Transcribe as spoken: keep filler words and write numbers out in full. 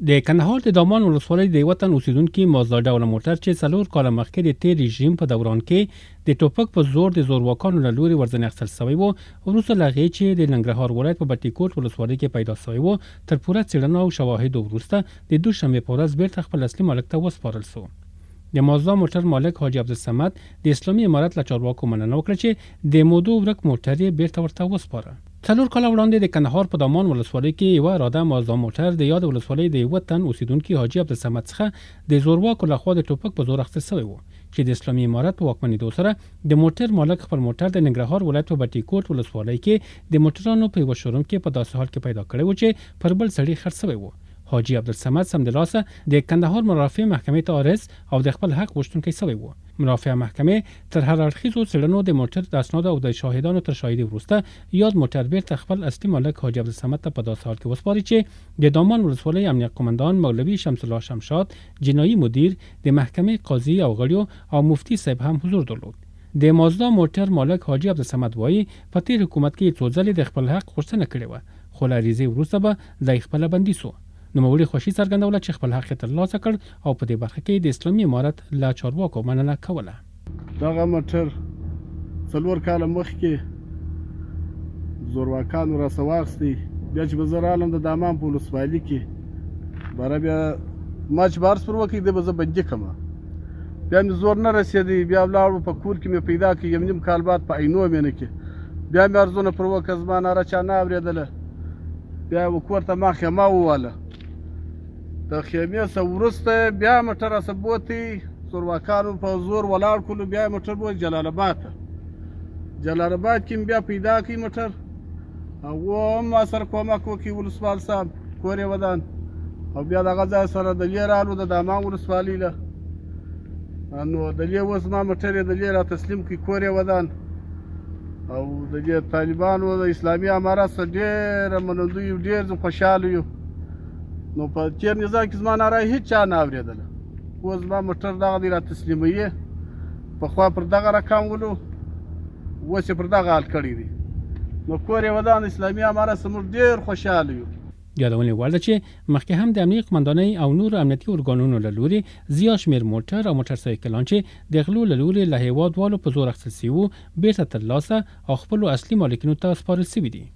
د کندهار د دامان ولسوالۍ د وطن اوسیدونکو مازدا ډوله موټر چې څلور کاله مخکې د تیر رژیم په دوران کې د ټوپک په زور د زورواکانو له لوري ورځنې اخیستل شوی و، وروسته له هغې چې د ننګرهار ولایت په بټي کوټ ولسوالۍ کې پیدا شوی و، تر پوره څېړنه او شواهدو وروسته د دوشنبې په ورځ بیرته خپل اصلي مالک ته وسپارل شو. د مازدا موټر مالک حاجي عبدالصمد د اسلامي امارت له چارواکو مننه وکړه چې د مودو ورک موټر یې بیرته ورته وسپاره. څلور کاله وړاندې د کندهار په دامان ولسوالۍ کې یوه اراده مازدا موټر د یاد ولسوالۍ د وطن اوسیدونکي حاجي عبدالصمد څخه د زورواکو لخوا د ټوپک په زور اخیستل شوی و، چې د اسلامي امارت په واکمنېدو سره د موټر مالک خپل موټر د ننګرهار ولایت په بټي کوټ ولسوالۍ کې د موټرانو په یوه شوروم کې په داسې حال کې پیدا کړی و چې پر بل سړي خرڅ شوی و. حاجي عبدالصمد سمدلاسه د کندهار مرافع محکمې ته عارض او د خپل حق غوښتونکی شوی و. مرافع محکمې تر هر اړخیزو څېړنو د موټر د اسنادو او د شاهدانو تر شاهدي وروسته یاد موټر بیرته خپل اصلي مالک حاجي عبدالصمد ته په داسې حال کې وسپاري چې د دامان ولسوالۍ امنیت قمندان مولوي شمس الله شمشاد، جنایي مدیر، د محکمې قاضي او غړیو او مفتي صاحب هم حضور درلود. د مازدا موټر مالک حاجي عبدالصمد وایي په تیر حکومت کې څو ځلې د خپل حق غوښتنه کړې وه، خو له عریضې وروسته به دی خپله بندي سو. نوموړي خوښي څرګندوله چې خپل حق یې ترلاسه کړ او په دې برخه کې د اسلامي امارت له چارواکو مننه کوله. دغه موټر څلور کاله مخکې زورواکانو راسه واخیستی، بیا چې به زه رالم د دامان په ولسوالي کې باره بیا ما چې به عرض پر وکړي دی به زه بندي کړمه، بیا مې زور نه رسېدی، بیا ولاړو په کور کې مې پیدا کړي، یم نیم کال بعد په عینو مې نه کې بیا مې عرضونه پر وکړه، زما ناره چا نه اورېدله، بیا یې کور ته ما خیمه وواله، د خیمې څه وروسته بیا موټر راسه بوتی، زورواکانو په زور ولاړ کړلو، بیا یې موټر بوت جلال آباد ته. جلال آباد کې مې بیا پیدا کړي موټر، هغو هم ما سره کومک وکړي ولسوال صاحب کور یې ودان، او بیا دغه ځای سره د لې رالو د دامان ولسوالۍ له، نو د لې اوس ما موټر یې د لې را تسلیم کړي، کور یې ودان، او د دې طالبانو د اسلامي امارت سره ډېره منندوی یو، ډېر زه خوشحاله یو. نو په تېر نظام کې زما ناره هېڅ چا نه اورېدله، اوس زما موټر دغه دی را تسلیموي، پخوا پر دغه رقم ولو، اوس یې پر دغه حال کړی دی، نو کور یې ودان، اسلامي امارت سره موږ ډېر خوشحاله یو. یادونې وړ ده چې مخکې هم د امنیتي قمندانۍ او نورو امنیتي ارګانونو له لوري زیات شمېر موټر او موټر سایکلان چې د غلو له لوري له هېوادوالو په زور اخیستل شوي وو، بېرته ترلاسه او خپلو اصلي مالکینو ته سپارل شوي دي.